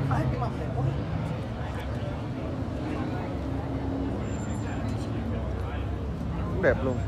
Cũng đẹp luôn.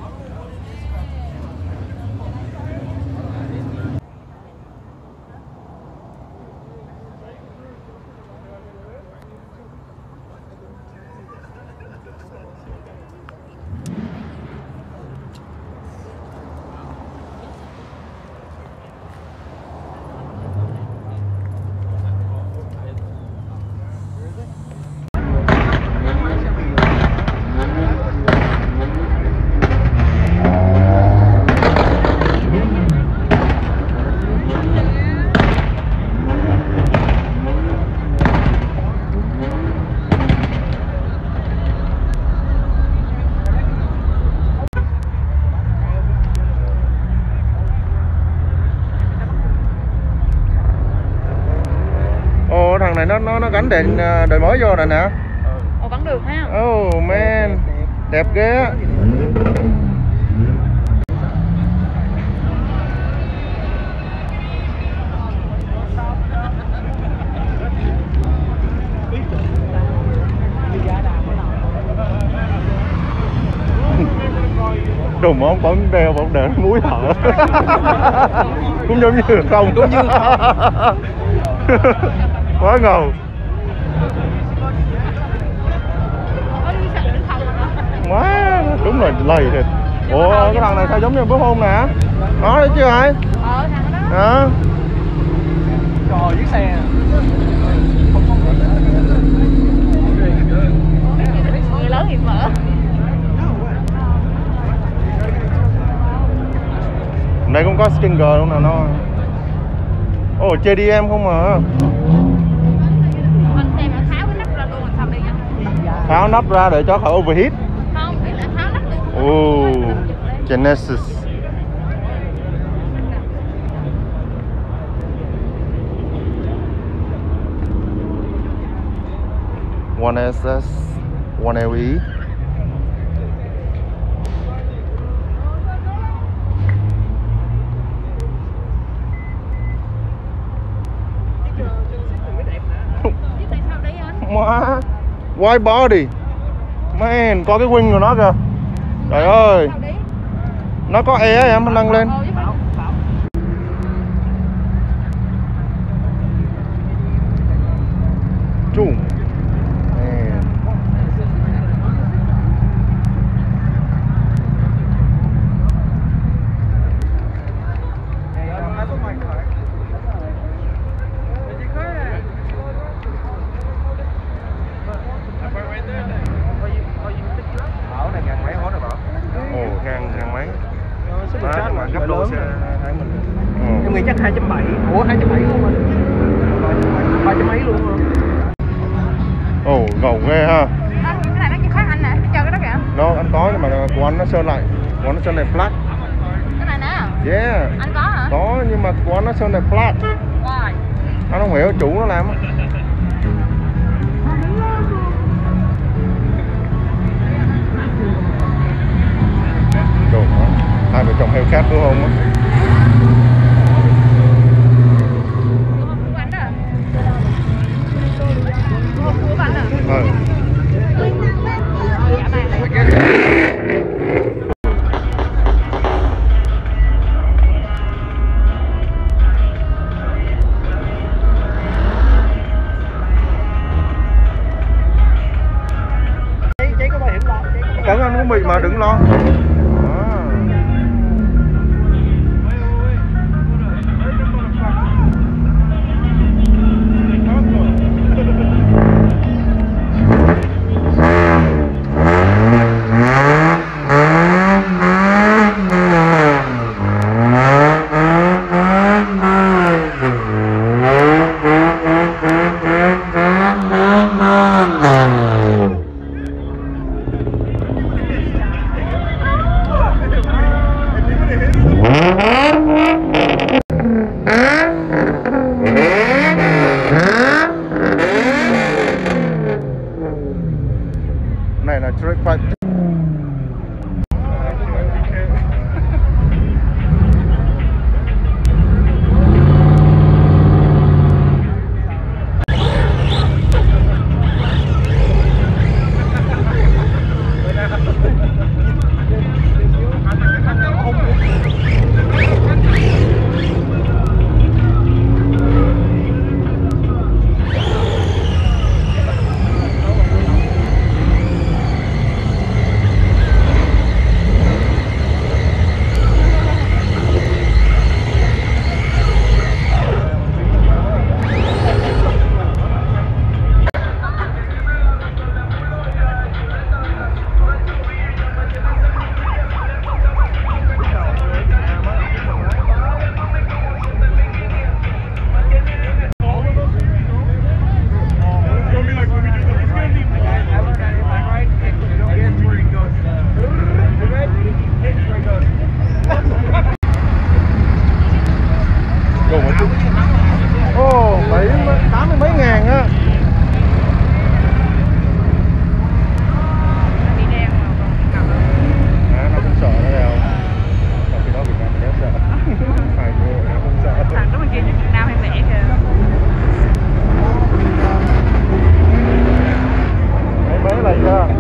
Thằng này nó gắn đèn đời mới vô này nè. Ồ, vẫn được ha. Oh man, đẹp ghê. Đùm ông vẫn đeo mũi thở. Cũng giống như không. Cũng như Quá ngầu. Quá đúng rồi, lầy thiệt. Ủa cái thằng này sao giống như bữa hôm nè. Đó thấy chưa ai? Thằng đó. Đó. Trời chiếc xe. Người lớn thì mở. Đây cũng có Stinger luôn nè nó. Ồ, JDM không mà. Mình xem là tháo cái nắp ra luôn, xong đi nha. Tháo nắp ra để cho khỏi overheat. Không, ý là tháo nắp luôn. Ồ, Genesis. One SS, one LE. Má, wide body. Man, có cái wing của nó kìa. Trời ơi. Nó có e em, nó nâng lên. Chùm. Gấp đôi xe em nghĩ chắc 2.7. Ủa 2.7 luôn rồi. 3 mấy luôn rồi. Ồ, ngầu ghê ha. Cái này nó chỉ khác anh nè, nó chơi cái đó kìa. Nó anh có nhưng mà của anh nó sơn lại. Của anh nó sơn lại flat. Cái này nè. Yeah. Anh có hả? Có nhưng mà của anh nó sơn lại flat. Why? Anh không hiểu chủ nó làm á. Đồ đó. Hai vợ chồng heo cát đúng không á? Cẩn anh cũng bị mà đừng lo. Này là trick fight. cái này ra.